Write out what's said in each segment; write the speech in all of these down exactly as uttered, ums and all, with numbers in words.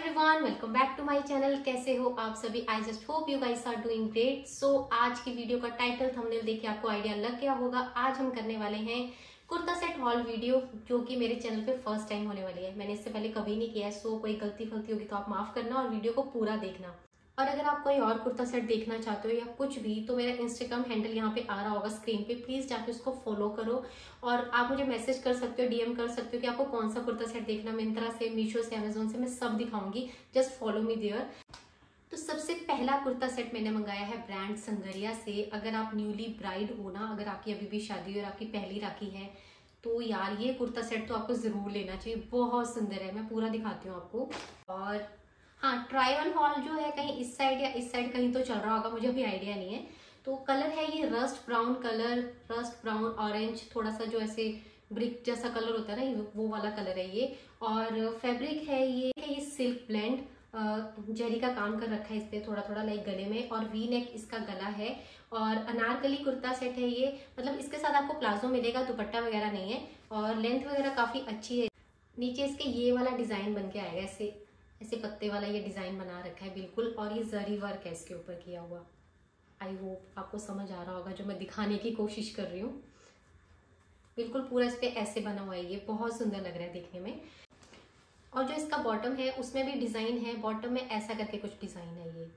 Everyone, welcome back to my channel. कैसे हो आप सभी? I just hope you guys are doing great. So आज की वीडियो का टाइटल थंबनेल देख के आपको आइडिया लग गया होगा। आज हम करने वाले हैं कुर्ता सेट हॉल वीडियो, जो कि मेरे चैनल पे फर्स्ट टाइम होने वाली है। मैंने इससे पहले कभी नहीं किया है, सो कोई गलती फलती होगी तो आप माफ करना और वीडियो को पूरा देखना। और अगर आप कोई और कुर्ता सेट देखना चाहते हो या कुछ भी, तो मेरा इंस्टाग्राम हैंडल यहाँ पे आ रहा होगा स्क्रीन पे, प्लीज जाके उसको फॉलो करो। और आप मुझे मैसेज कर सकते हो, डीएम कर सकते हो कि आपको कौन सा कुर्ता सेट देखना। मिंत्रा से, मीशो से, अमेजोन से, मैं सब दिखाऊंगी। Just follow me there. तो सबसे पहला कुर्ता सेट मैंने मंगाया है ब्रांड संगरिया से। अगर आप न्यूली ब्राइड हो ना, अगर आपकी अभी भी शादी और आपकी पहली राखी है, तो यार ये कुर्ता सेट तो आपको जरूर लेना चाहिए। बहुत सुंदर है, मैं पूरा दिखाती हूँ आपको। और हाँ, ट्राई ऑन हॉल जो है कहीं इस साइड या इस साइड कहीं तो चल रहा होगा, मुझे अभी आइडिया नहीं है। तो कलर है ये rust brown colour, rust brown orange, थोड़ा सा जो ऐसे ब्रिक जैसा कलर होता है ना, वो वाला कलर है ये। और फैब्रिक है ये है ये सिल्क ब्लेंड, जरी का काम कर रखा है इस पे थोड़ा थोड़ा लाइक गले में। और वी नेक इसका गला है। और अनारकली कुर्ता सेट है ये, मतलब इसके साथ आपको प्लाजो मिलेगा, दुपट्टा वगैरह नहीं है। और लेंथ वगैरह काफी अच्छी है। नीचे इसके ये वाला डिजाइन बन के आएगा, ऐसे ऐसे पत्ते वाला ये डिजाइन बना रखा है बिल्कुल। और ये जरी वर्क है इसके ऊपर किया हुआ। आई होप आपको समझ आ रहा होगा जो मैं दिखाने की कोशिश कर रही हूँ। बिल्कुल पूरा इस पे ऐसे बना हुआ है, ये बहुत सुंदर लग रहा है देखने में। और जो इसका बॉटम है उसमें भी डिजाइन है, बॉटम में ऐसा करके कुछ डिजाइन है ये।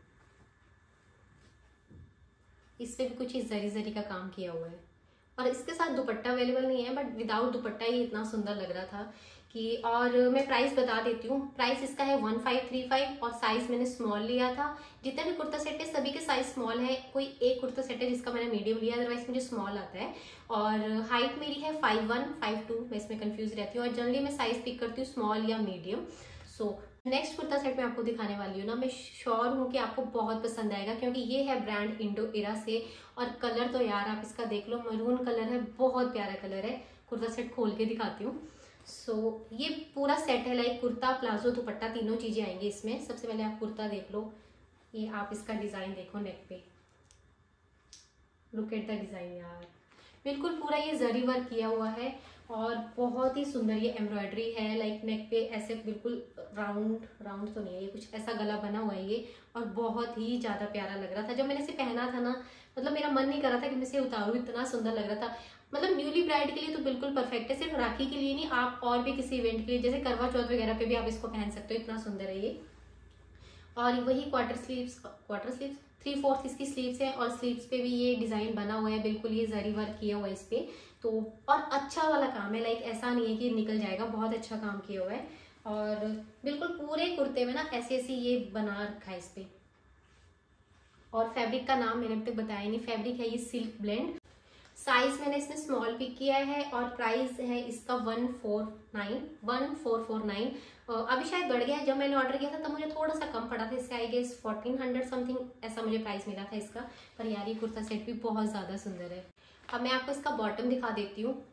इस पे भी कुछ ही जरी जरी का काम किया हुआ है। और इसके साथ दुपट्टा अवेलेबल नहीं है, बट विदाउट दुपट्टा ही इतना सुंदर लग रहा था कि। और मैं प्राइस बता देती हूँ। प्राइस इसका है वन फाइव थ्री फाइव और साइज मैंने स्मॉल लिया था। जितने भी कुर्ता सेट है सभी के साइज स्मॉल है। कोई एक कुर्ता सेट है जिसका मैंने मीडियम लिया, अदरवाइज मुझे स्मॉल आता है। और हाइट मेरी है फाइव वन फाइव टू, मैं इसमें कंफ्यूज रहती हूँ। और जनरली मैं साइज पिक करती हूँ स्मॉल या medium. So next kurta set मैं आपको दिखाने वाली हूँ ना, मैं श्योर हूँ कि आपको बहुत पसंद आएगा, क्योंकि ये है ब्रांड इंडो इरा से। और कलर तो यार आप इसका देख लो, मरून कलर है, बहुत प्यारा कलर है। कुर्ता सेट खोल के दिखाती हूँ। सो so, ये पूरा सेट है लाइक कुर्ता प्लाजो दुपट्टा तीनों चीजें आएंगी इसमें। सबसे पहले आप कुर्ता देख लो, ये आप इसका डिजाइन देखो नेक पे, लुक एट द डिजाइन यार। बिल्कुल पूरा ये जरी वर्क किया हुआ है और बहुत ही सुंदर ये एम्ब्रॉयडरी है। लाइक नेक पे ऐसे बिल्कुल राउंड राउंड तो नहीं है ये, कुछ ऐसा गला बना हुआ है ये। और बहुत ही ज्यादा प्यारा लग रहा था जब मैंने इसे पहना था ना, मतलब मेरा मन नहीं कर रहा था कि मैं इसे उतारूं, इतना सुंदर लग रहा था। मतलब न्यूली ब्राइड के लिए तो बिल्कुल परफेक्ट है। सिर्फ राखी के लिए नहीं, आप और भी किसी इवेंट के लिए, जैसे करवा चौथ वगैरह पे भी आप इसको पहन सकते हो, इतना सुंदर है ये। और वही quarter sleeves, quarter sleeves three fourth इसकी स्लीव्स है। और स्लीव्स पे भी ये डिजाइन बना हुआ है, बिल्कुल ये जरी वर्क किया हुआ है इस पे। तो और अच्छा वाला काम है, लाइक ऐसा नहीं है कि निकल जाएगा, बहुत अच्छा काम किया हुआ है। और बिल्कुल पूरे कुर्ते में ना ऐसे ऐसे ये बना रखा है इस पे। और फैब्रिक का नाम मैंने अब तक बताया नहीं, फैब्रिक है ये सिल्क ब्लेंड। साइज मैंने इसमें स्मॉल पिक किया है। और प्राइस है इसका one four nine one four four nine. अभी शायद बढ़ गया है, जब मैंने ऑर्डर किया था तब मुझे थोड़ा सा कम पड़ा था इससे, I guess fourteen hundred something ऐसा मुझे प्राइस मिला था इसका। पर यार ये कुर्ता सेट भी बहुत ज्यादा सुंदर है। अब मैं आपको इसका बॉटम दिखा देती हूँ।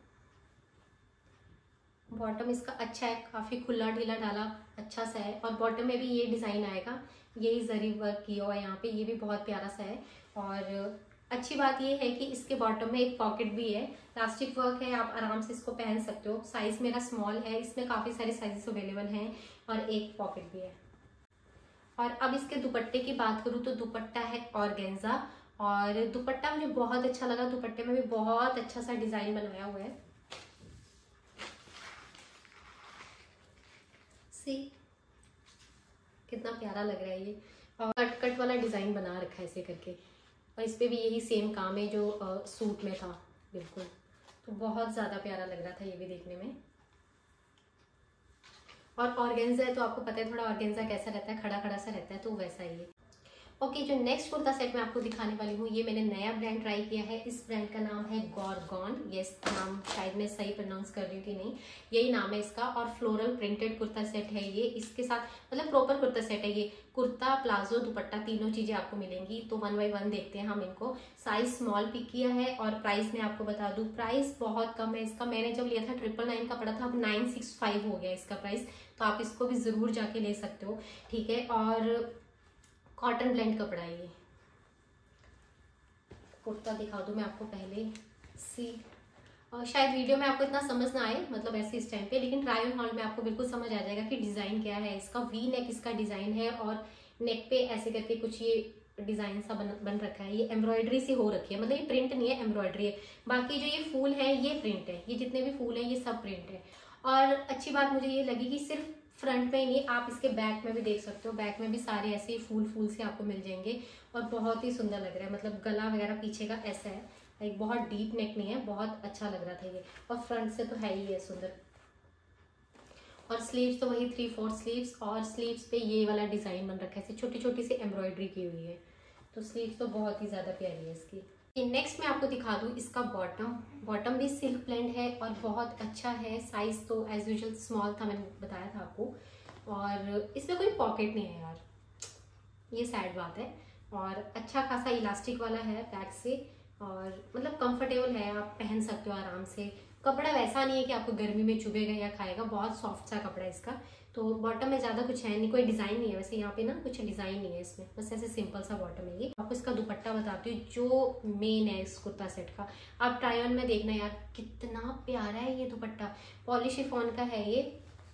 बॉटम इसका अच्छा है, काफी खुला ढीला ढाला अच्छा सा है। और बॉटम में भी ये डिजाइन आएगा, यही जरी वर्क किया हुआ है यहाँ पे, ये भी बहुत प्यारा सा है। और अच्छी बात ये है कि इसके बॉटम में एक पॉकेट भी है, प्लास्टिक वर्क है, आप आराम से इसको पहन सकते हो। साइज मेरा स्मॉल है, इसमें काफी सारे साइजेस अवेलेबल हैं। और एक पॉकेट भी है। और अब इसके दुपट्टे की बात करूँ तो दुपट्टा है ऑर्गेन्जा। और दुपट्टा मुझे बहुत अच्छा लगा, दुपट्टे में भी बहुत अच्छा सा डिजाइन बनाया हुआ है। सी कितना प्यारा लग रहा है ये। और कट कट वाला डिजाइन बना रखा है ऐसे करके। और इस पे भी यही सेम काम है जो आ, सूट में था बिल्कुल। तो बहुत ज्यादा प्यारा लग रहा था ये भी देखने में। और ऑर्गेन्जा है तो आपको पता है थोड़ा ऑर्गेन्जा कैसा रहता है, खड़ा खड़ा सा रहता है, तो वैसा ही है। ओके, जो नेक्स्ट कुर्ता सेट मैं आपको दिखाने वाली हूँ, ये मैंने नया ब्रांड ट्राई किया है। इस ब्रांड का नाम है गॉर्गॉन। यस, नाम शायद मैं सही प्रोनाउंस कर रही हूँ कि नहीं, यही नाम है इसका। और फ्लोरल प्रिंटेड कुर्ता सेट है ये। इसके साथ मतलब प्रॉपर कुर्ता सेट है ये, कुर्ता प्लाजो दुपट्टा तीनों चीजें आपको मिलेंगी। तो वन बाई वन देखते हैं हम इनको। साइज स्मॉल पिक किया है। और प्राइस मैं आपको बता दूं, प्राइस बहुत कम है इसका। मैंने जब लिया था ट्रिपल नाइन का पड़ा था, अब नाइन सिक्स फाइव हो गया इसका प्राइस। तो आप इसको भी जरूर जाके ले सकते हो, ठीक है। और कॉटन ब्लेंड कपड़ा है ये। कुर्ता दिखा दूं मैं आपको पहले, सी और शायद वीडियो में आपको इतना समझ ना आए, मतलब ऐसे इस टाइम पे, लेकिन ट्राई ऑन हॉल में आपको बिल्कुल समझ आ जाएगा कि डिजाइन क्या है इसका। वी नेक इसका डिजाइन है और नेक पे ऐसे करके कुछ ये डिजाइन सा बन बन रखा है। ये एम्ब्रॉयडरी सी हो रखी है, मतलब ये प्रिंट नहीं है, एम्ब्रॉयडरी है। बाकी जो ये फूल है ये प्रिंट है, ये जितने भी फूल है ये सब प्रिंट है। और अच्छी बात मुझे ये लगी कि सिर्फ फ्रंट में ही नहीं, आप इसके बैक में भी देख सकते हो। बैक में भी सारे ऐसे फूल फूल से आपको मिल जाएंगे और बहुत ही सुंदर लग रहा है। मतलब गला वगैरह पीछे का ऐसा है, एक बहुत डीप नेक नहीं है, बहुत अच्छा लग रहा था ये। और फ्रंट से तो है ही है सुंदर। और स्लीव्स तो वही थ्री फोर्थ स्लीव्स, और स्लीव्स पे ये वाला डिजाइन बन रखा है, ऐसे छोटी छोटी सी एम्ब्रॉयडरी की हुई है। तो स्लीव्स तो बहुत ही ज्यादा प्यारी है इसकी। नेक्स्ट मैं आपको दिखा दूँ इसका बॉटम। बॉटम भी सिल्क ब्लेंड है और बहुत अच्छा है। साइज तो एज यूजुअल स्मॉल था, मैंने बताया था आपको। और इसमें कोई पॉकेट नहीं है यार, ये सैड बात है। और अच्छा खासा इलास्टिक वाला है बैक से, और मतलब कंफर्टेबल है, आप पहन सकते हो आराम से। कपड़ा वैसा नहीं है कि आपको गर्मी में चुभेगा या खाएगा, बहुत सॉफ्ट सा कपड़ा है इसका। तो बॉटम में ज्यादा कुछ है नहीं, कोई डिजाइन नहीं है वैसे यहाँ पे ना, कुछ डिजाइन नहीं है इसमें, बस ऐसे सिंपल सा बॉटम है ये। आपको इसका दुपट्टा बताती हूँ जो मेन है इस कुर्ता सेट का। आप ट्राई ऑन में देखना यार, कितना प्यारा है ये दुपट्टा। पॉली शिफॉन का है ये,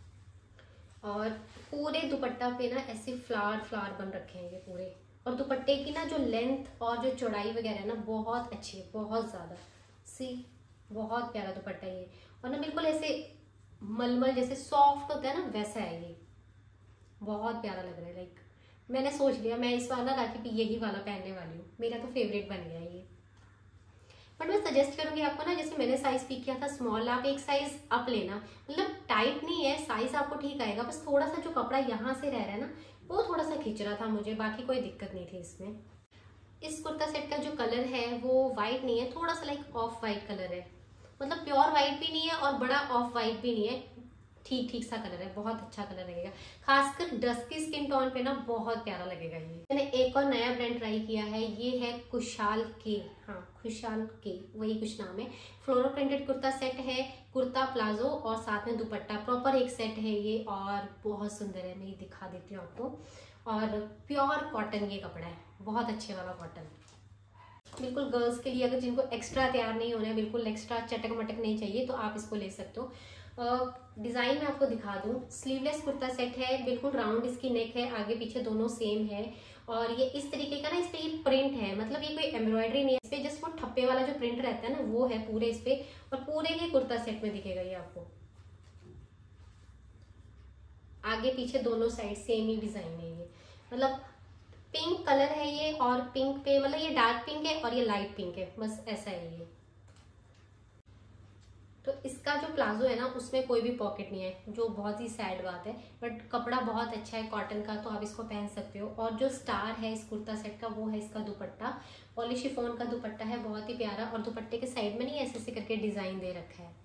और पूरे दुपट्टा पे ना ऐसे फ्लावर फ्लावर बन रखे हैं ये पूरे। और दुपट्टे की ना जो लेंथ और जो चौड़ाई वगैरह है ना बहुत अच्छी है, बहुत ज्यादा। सी बहुत प्यारा दुपट्टा ये, और ना बिल्कुल ऐसे मलमल जैसे सॉफ्ट होता है ना वैसा है ये, बहुत प्यारा लग रहा है। लाइक मैंने सोच लिया मैं इस वाला राखी पे यही वाला पहनने वाली हूँ, मेरा तो फेवरेट बन गया ये। बट मैं सजेस्ट करूंगी आपको ना, जैसे मैंने साइज पिक किया था स्मॉल, आप एक साइज अप लेना। मतलब टाइट नहीं है साइज, आपको ठीक आएगा, बस थोड़ा सा जो कपड़ा यहाँ से रह रहा है ना वो थोड़ा सा खींच रहा था मुझे, बाकी कोई दिक्कत नहीं थी इसमें। इस कुर्ता सेट का जो कलर है वो व्हाइट नहीं है, थोड़ा सा लाइक ऑफ वाइट कलर है। मतलब प्योर व्हाइट भी नहीं है और बड़ा ऑफ वाइट भी नहीं है, ठीक ठीक सा कलर है, बहुत अच्छा कलर लगेगा। खासकर डस्की स्किन टोन पे ना बहुत प्यारा लगेगा ये। मैंने एक और नया ब्रांड ट्राई किया है, ये है खुशहाल के, हाँ खुशहाल के वही कुछ नाम है। फ्लोरल प्रिंटेड कुर्ता सेट है, कुर्ता प्लाजो और साथ में दुपट्टा, प्रॉपर एक सेट है ये, और बहुत सुंदर है। मैं ये दिखा देती हूँ आपको। और प्योर कॉटन ये कपड़ा है, बहुत अच्छे वाला कॉटन, बिल्कुल गर्ल्स के लिए, अगर जिनको एक्स्ट्रा तैयार नहीं होना है, बिल्कुल एक्स्ट्रा चटक मटक नहीं चाहिए, तो आप इसको ले सकते हो। डिजाइन मैं आपको दिखा दूं, स्लीवलेस कुर्ता सेट है, बिल्कुल राउंड इसकी नेक है, आगे पीछे दोनों सेम है। और ये इस तरीके का ना, इस पे ये प्रिंट है, मतलब ये कोई एम्ब्रॉयडरी नहीं है इस पे, जस्ट वो ठप्पे वाला जो प्रिंट रहता है ना वो है पूरे इस पे। और पूरे ही कुर्ता सेट में दिखेगा ये आपको, आगे पीछे दोनों साइड सेम ही डिजाइन है ये। मतलब पिंक कलर है ये, और पिंक पे मतलब ये डार्क पिंक है और ये लाइट पिंक है, बस ऐसा है ये। तो इसका जो प्लाजो है ना उसमें कोई भी पॉकेट नहीं है, जो बहुत ही सैड बात है। बट कपड़ा बहुत अच्छा है कॉटन का, तो आप इसको पहन सकते हो। और जो स्टार है इस कुर्ता सेट का वो है इसका दुपट्टा, पॉली शिफॉन का दुपट्टा है, बहुत ही प्यारा। और दुपट्टे के साइड में नहीं ऐसे ऐसे करके डिजाइन दे रखा है,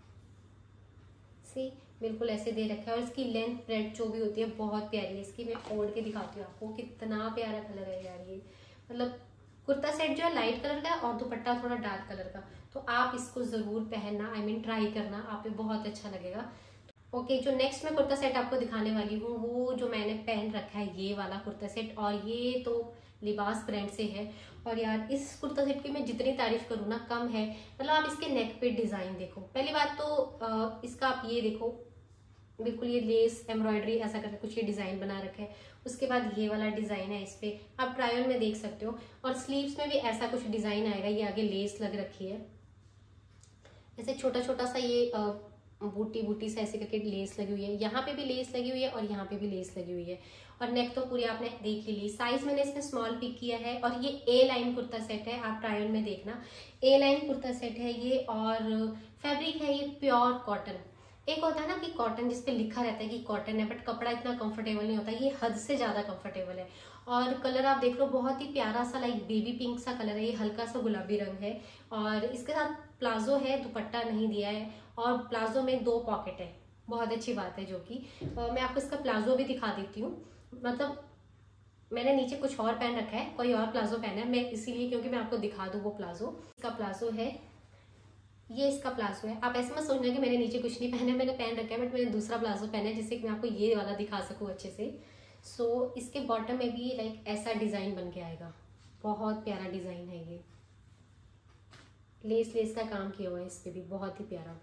सी बिल्कुल ऐसे दे रखा है। और इसकी लेंथ ब्रेड जो भी होती है बहुत प्यारी है इसकी। मैं ओढ़ के दिखाती हूँ आपको, कितना प्यारा कलर है यार ये। मतलब कुर्ता सेट जो है लाइट कलर का और दुपट्टा थोड़ा डार्क कलर का, तो आप इसको जरूर पहनना, आई मीन ट्राई करना, आप पे बहुत अच्छा लगेगा। ओके okay, जो नेक्स्ट मैं कुर्ता सेट आपको दिखाने वाली हूँ वो जो मैंने पहन रखा है ये वाला कुर्ता सेट, और ये तो लिबास ब्रांड से है। और यार इस कुर्ता सेट की मैं जितनी तारीफ करूँ ना कम है। मतलब आप इसके नेक पे डिजाइन देखो, पहली बात तो इसका आप ये देखो, बिल्कुल ये लेस एम्ब्रॉयडरी ऐसा करके कुछ ये डिजाइन बना रखा है। उसके बाद ये वाला डिजाइन है इस पे, आप ट्राई ऑन में देख सकते हो। और स्लीव्स में भी ऐसा कुछ डिजाइन आएगा, ये आगे लेस लग रखी है, ऐसे छोटा छोटा सा ये बूटी बूटी से ऐसे करके लेस लगी हुई है। यहाँ पे भी लेस लगी हुई है और यहाँ पे भी लेस लगी हुई है। और नेक तो पूरी आपने देख ही ली। साइज मैंने इसमें स्मॉल पिक किया है, और ये ए लाइन कुर्ता सेट है, आप ट्राई ऑन में देखना। ए लाइन कुर्ता सेट है ये, और फैब्रिक है ये प्योर कॉटन। एक होता है ना कि कॉटन जिसपे लिखा रहता है कि कॉटन है, बट कपड़ा इतना कंफर्टेबल नहीं होता, ये हद से ज्यादा कंफर्टेबल है। और कलर आप देख लो, बहुत ही प्यारा सा लाइक बेबी पिंक सा कलर है, ये हल्का सा गुलाबी रंग है। और इसके साथ प्लाजो है, दुपट्टा नहीं दिया है, और प्लाजो में दो पॉकेट है, बहुत अच्छी बात है। जो कि मैं आपको इसका प्लाजो भी दिखा देती हूँ। मतलब मैंने नीचे कुछ और पहन रखा है, कोई और प्लाजो पहना है मैं, इसीलिए क्योंकि मैं आपको दिखा दूँ वो प्लाजो। इसका प्लाजो है, ये इसका प्लाजो है। आप ऐसे मत सोचना कि मैंने नीचे कुछ नहीं पहना, मैंने पहन रखा है, बट मैंने दूसरा प्लाजो पहना है जिससे कि मैं आपको ये वाला दिखा सकूँ अच्छे से। सो so, इसके बॉटम में भी लाइक ऐसा डिजाइन बन के आएगा, बहुत प्यारा डिजाइन है ये। लेस लेस का काम किया हुआ है इस पे भी, बहुत ही प्यारा।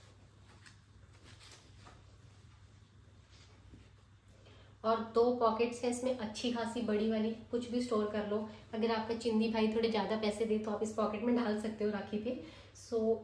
और दो पॉकेट्स है इसमें अच्छी खासी बड़ी वाली, कुछ भी स्टोर कर लो। अगर आपका चिंदी भाई थोड़े ज्यादा पैसे दे तो आप इस पॉकेट में डाल सकते हो राखी पे। सो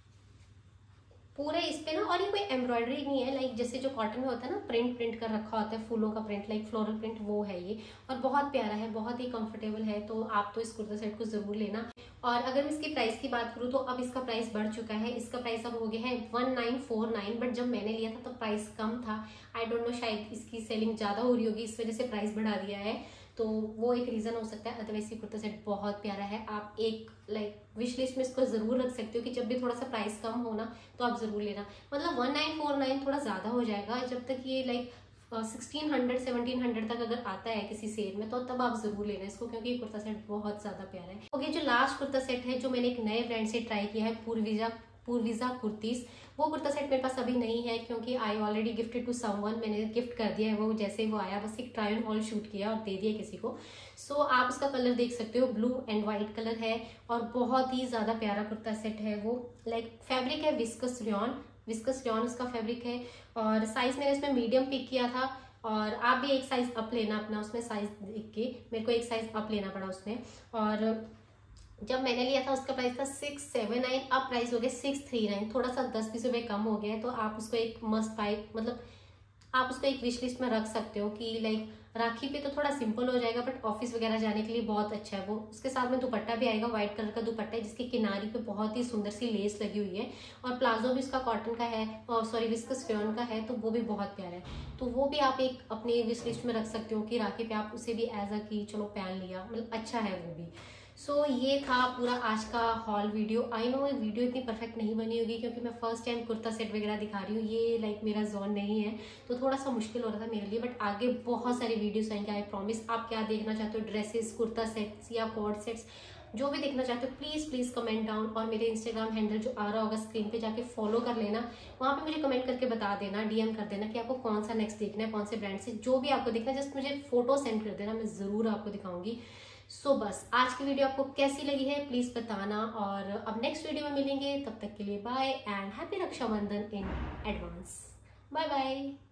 पूरे इस पे ना, और ये कोई एम्ब्रॉयडरी नहीं है, लाइक जैसे जो कॉटन में होता है ना प्रिंट प्रिंट कर रखा होता है फूलों का प्रिंट, लाइक फ्लोरल प्रिंट, वो है ये। और बहुत प्यारा है, बहुत ही कंफर्टेबल है। तो आप तो इस कुर्ता सेट को जरूर लेना। और अगर मैं इसकी प्राइस की बात करूँ तो अब इसका प्राइस बढ़ चुका है। इसका प्राइस अब हो गया है one nine four nine, but जब मैंने लिया था तो प्राइस कम था। आई डोंट नो, शायद इसकी सेलिंग ज्यादा हो रही होगी इस वजह से प्राइस बढ़ा दिया है, तो वो एक रीजन हो सकता है। अदरवाइज ये कुर्ता सेट बहुत प्यारा है। आप एक लाइक विश लिस्ट में इसको जरूर रख सकते हो कि जब भी थोड़ा सा प्राइस कम हो ना तो आप जरूर लेना। मतलब वन नाइन फोर नाइन थोड़ा ज्यादा हो जाएगा, जब तक ये like sixteen hundred seventeen hundred तक अगर आता है किसी सेल में तो तब आप जरूर लेना इसको, क्योंकि ये कुर्ता सेट बहुत ज्यादा प्यारा है। ओके, जो लास्ट कुर्ता सेट है जो मैंने एक नए ब्रांड से ट्राई किया है, पूर्विजा पूर्विजा कुर्तीज। वो कुर्ता सेट मेरे पास अभी नहीं है क्योंकि I already gifted to someone, मैंने गिफ्ट कर दिया है वो। जैसे वो आया बस एक ट्राई ऑन हॉल शूट किया और दे दिया किसी को। सो so, आप उसका कलर देख सकते हो, ब्लू एंड व्हाइट कलर है और बहुत ही ज्यादा प्यारा कुर्ता सेट है वो। लाइक फैब्रिक है विस्कस रियॉन, विस्कस रियॉन उसका फैब्रिक है। और साइज मैंने इसमें मीडियम पिक किया था, और आप भी एक साइज अप लेना अपना उसमें साइज देख के। मेरे को एक साइज अप लेना पड़ा उसमें। और जब मैंने लिया था उसका प्राइस था सिक्स सेवन नाइन, अब प्राइस हो गया सिक्स थ्री नाइन, थोड़ा सा दस बीस रुपए कम हो गया है। तो आप उसको एक मस्ट बाय, मतलब आप उसको एक विश लिस्ट में रख सकते हो कि लाइक राखी पे तो थोड़ा सिंपल हो जाएगा, बट ऑफिस वगैरह जाने के लिए बहुत अच्छा है वो। उसके साथ में दुपट्टा भी आएगा, व्हाइट कलर का दुपट्टा है जिसकी किनारी पे बहुत ही सुंदर सी लेस लगी हुई है। और प्लाजो भी उसका कॉटन का है, और सॉरी विस्कस रेयॉन का है, तो वो भी बहुत प्यारा है। तो वो भी आप एक अपने विश लिस्ट में रख सकते हो कि राखी पे आप उसे भी एज अ की चलो पहन लिया, मतलब अच्छा है वो भी। सो so, ये था पूरा आज का हॉल वीडियो। आई नो ये वीडियो इतनी परफेक्ट नहीं बनी होगी क्योंकि मैं फर्स्ट टाइम कुर्ता सेट वगैरह दिखा रही हूँ, ये लाइक मेरा जोन नहीं है, तो थोड़ा सा मुश्किल हो रहा था मेरे लिए। बट आगे बहुत सारे वीडियोस आएंगे, आई प्रॉमिस। आप क्या देखना चाहते हो, ड्रेसेस, कुर्ता सेट्स या कॉर्ड सेट्स, जो भी देखना चाहते हो प्लीज प्लीज कमेंट डाउन। और मेरे इंस्टाग्राम हैंडल जो आ रहा होगा स्क्रीन पे जाके फॉलो कर लेना, वहाँ पे मुझे कमेंट करके बता देना, डीएम कर देना कि आपको कौन सा नेक्स्ट देखना है, कौन से ब्रांड से, जो भी आपको देखना है जस्ट मुझे फोटो सेंड कर देना, मैं जरूर आपको दिखाऊंगी। सो so, बस आज की वीडियो आपको कैसी लगी है प्लीज बताना, और अब नेक्स्ट वीडियो में मिलेंगे। तब तक के लिए bye and happy Rakshabandhan in advance. Bye bye.